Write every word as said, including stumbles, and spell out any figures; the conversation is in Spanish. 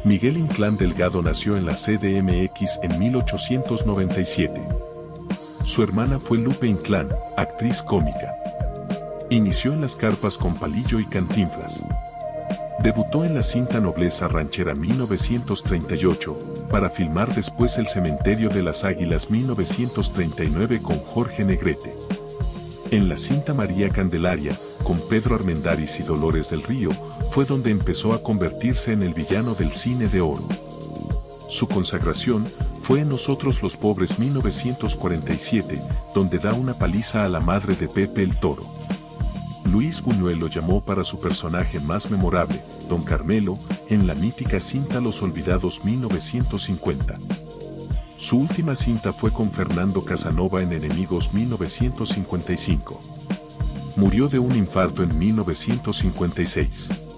Miguel Inclán Delgado nació en la C D M X en mil ochocientos noventa y siete. Su hermana fue Lupe Inclán, actriz cómica. Inició en las carpas con Palillo y Cantinflas. Debutó en la cinta Nobleza Ranchera mil novecientos treinta y ocho, para filmar después El Cementerio de las Águilas mil novecientos treinta y nueve con Jorge Negrete. En la cinta María Candelaria, con Pedro Armendáriz y Dolores del Río, fue donde empezó a convertirse en el villano del cine de oro. Su consagración fue en Nosotros los Pobres mil novecientos cuarenta y siete, donde da una paliza a la madre de Pepe el Toro. Luis Buñuel lo llamó para su personaje más memorable, Don Carmelo, en la mítica cinta Los Olvidados mil novecientos cincuenta. Su última cinta fue con Fernando Casanova en Enemigos mil novecientos cincuenta y cinco. Murió de un infarto en mil novecientos cincuenta y seis.